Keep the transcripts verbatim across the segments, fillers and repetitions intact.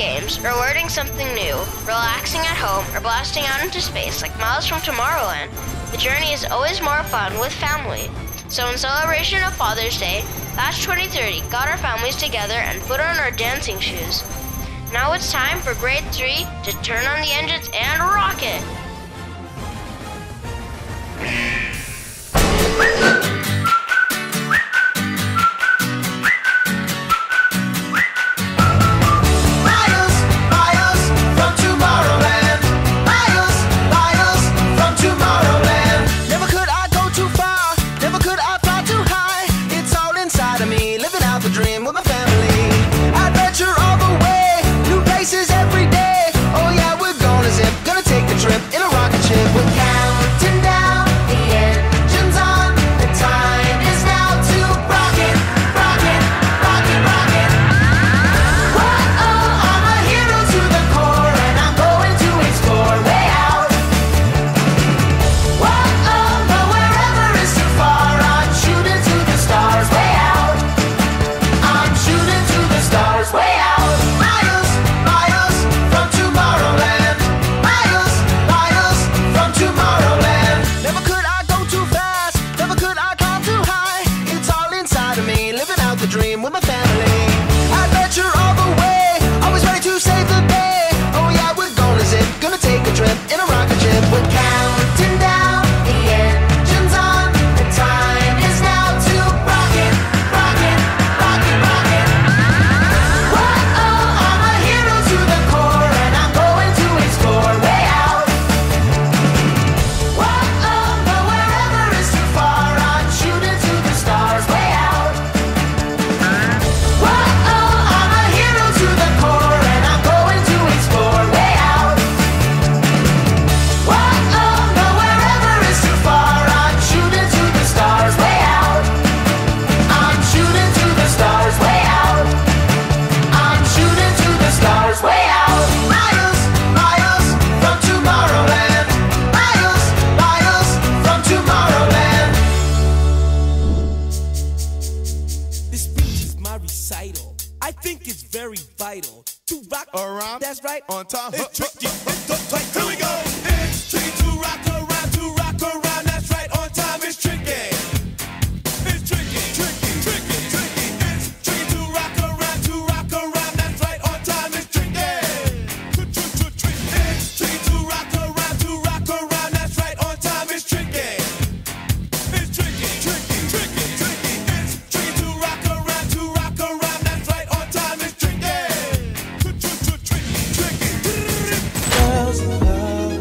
games, or learning something new, relaxing at home, or blasting out into space like Miles from Tomorrowland, the journey is always more fun with family. So in celebration of Father's Day, Batch twenty thirty got our families together and put on our dancing shoes. Now it's time for grade three to turn on the engines and rock it! Miles, Miles from Tomorrowland. Miles, Miles from Tomorrowland. Never could I go too far, never could I fly too high. It's all inside of me, living out the dream with my family. Adventure all the way, new places every day. Oh yeah, we're gonna zip, gonna take a trip in a rocket ship. We're counting down the engines on. The time is now to rock it, rock it, rock it, rock it. Whoa, I'm a hero to the core, and I'm going to explore way out. Whoa, but wherever is too far, I'm shooting to the stars way out. I'm shooting to the stars way out. Miles, Miles from Tomorrowland. Miles, Miles from Tomorrowland. Never could I go too fast, never could I climb too high. It's all inside of me, living out the dream with my family. Adventure all the way, always ready to save the day. Oh yeah, we're gonna zip, gonna take a trip in a rocket ship. We're counting down the engines on. The time is now to rock it, rock it, rock it, rock it. Whoa, I'm a hero to the core, and I'm going to explore way out. Whoa, but wherever is too far, I'm shooting to the stars way out. Whoa, I'm a hero to the core, and I'm going to explore way out. Whoa, but wherever is too far, I'm shooting to the stars way out. I'm shooting to the stars way out. I'm shooting to the stars way out. Miles, Miles from Tomorrowland. Miles, Miles from Tomorrowland. This speech is my recital. I think it's very vital to rock around. That's right, on time. It's tricky. It's the tight. Here we go. It's tricky to rock around, to rock around. That's right, on time. It's tricky. It's tricky, tricky, tricky, tricky. It's tricky to rock around, to rock around. That's right, on time. It's tricky. It's tricky to rock around, to rock around. That's right, on time. It's tricky. It's tricky, tricky, tricky, tricky. It's tricky to rock around, to rock around. That's right, on time. It's tricky. Tricky, tricky. Girls in love.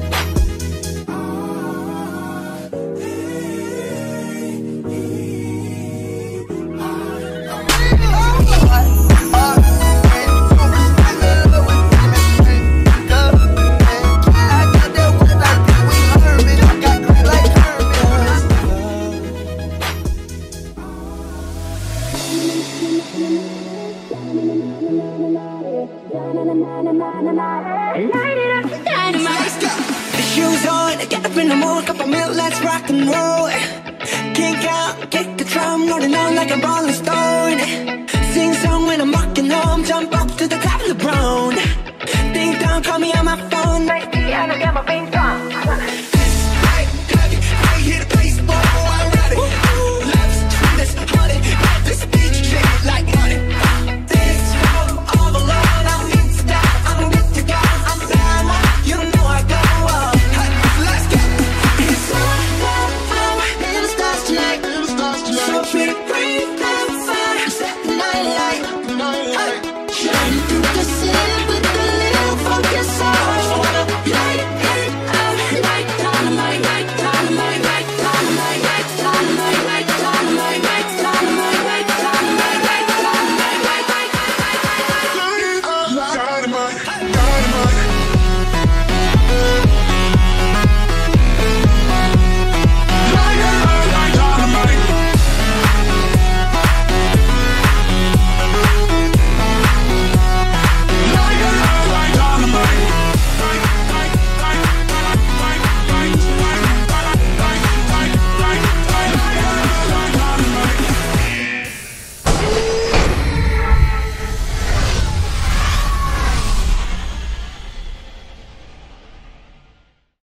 The shoes on, get up in the morning, cup of milk, let's rock and roll. Kink out, kick the drum, rolling on like a rolling stone. Sing song when I'm walking home, jump up to the top of the brown. Ding dong, call me on my phone, nice tea, and I get my face